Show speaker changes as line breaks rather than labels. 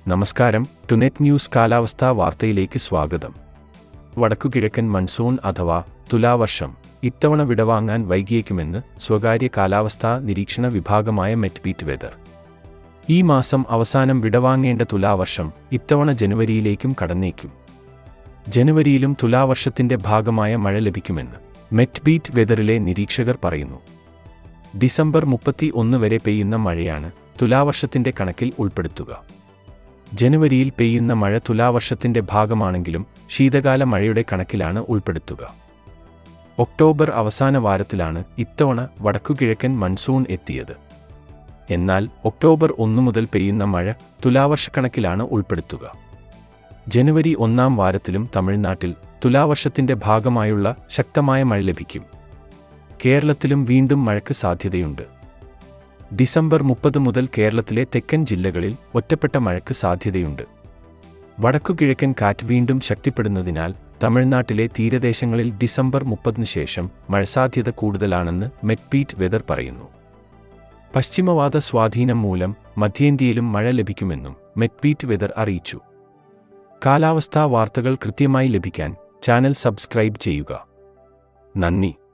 നമസ്കാരം, ടുനെറ്റ് ന്യൂസ് കാലാവസ്ഥാ വാർത്തയിലേക്ക് സ്വാഗതം. വടക്കുകിഴക്കൻ മൺസൂൺ അഥവാ തുലാവർഷം ഇത്തവണ വിടവാങ്ങാൻ വൈകിയേക്കുമെന്ന് സ്വകാര്യ കാലാവസ്ഥാ നിരീക്ഷണ വിഭാഗമായ മെറ്റ്ബീറ്റ് വെതർ. ഈ മാസം അവസാനം വിടവാങ്ങേണ്ട തുലാവർഷം ഇത്തവണ ജനുവരിയിലേക്കും കടന്നേക്കും. ജനുവരിയിലും തുലാവർഷത്തിന്റെ ഭാഗമായ മഴ ലഭിക്കുമെന്ന് മെറ്റ്ബീറ്റ് വെതറിലെ നിരീക്ഷകർ പറയുന്നു. ഡിസംബർ 31 വരെ പെയ്യുന്ന മഴയാണ് തുലാവർഷത്തിന്റെ കണക്കിൽ ഉൾപ്പെടുത്തുക. ജനുവരിയിൽ പെയ്യുന്ന മഴ തുലാവർഷത്തിന്റെ ഭാഗമാണെങ്കിലും ശീതകാല മഴയുടെ കണക്കിലാണ് ഉൾപ്പെടുത്തുക. ഒക്ടോബർ അവസാന വാരത്തിലാണ് ഇത്തവണ വടക്കുകിഴക്കൻ മൺസൂൺ എത്തിയത്. എന്നാൽ ഒക്ടോബർ 1 മുതൽ പെയ്യുന്ന മഴ തുലാവർഷക്കണക്കിലാണ് ഉൾപ്പെടുത്തുക. ജനുവരി 1-ാം വാരത്തിലും തമിഴ്നാട്ടിൽ തുലാവർഷത്തിന്റെ ഭാഗമായുള്ള ശക്തമായ മഴ ലഭിക്കും. കേരളത്തിലും വീണ്ടും മഴയ്ക്ക് സാധ്യതയുണ്ട്. ഡിസംബർ 30 മുതൽ കേരളത്തിലെ തെക്കൻ ജില്ലകളിൽ ഒറ്റപ്പെട്ട മഴയ്ക്ക് സാധ്യതയുണ്ട്. വടക്കുകിഴക്കൻ കാറ്റ് വീണ്ടും ശക്തിപ്പെടുന്നതിനാൽ തമിഴ്നാട്ടിലെ തീരദേശങ്ങളിൽ ഡിസംബർ 30 ശേഷം മഴസാധ്യത കൂടുതലാണെന്ന് മെറ്റ്ബീറ്റ് വെതർ പറയുന്നു. പശ്ചിമവാത സ്വാധീനം മൂലം മധ്യേന്ത്യയിലും മഴ ലഭിക്കുമെന്നും മെറ്റ്ബീറ്റ് വെതർ അറിയിച്ചു. കാലാവസ്ഥാ വാർത്തകൾ കൃത്യമായി ലഭിക്കാൻ ചാനൽ സബ്സ്ക്രൈബ് ചെയ്യുക. നന്ദി.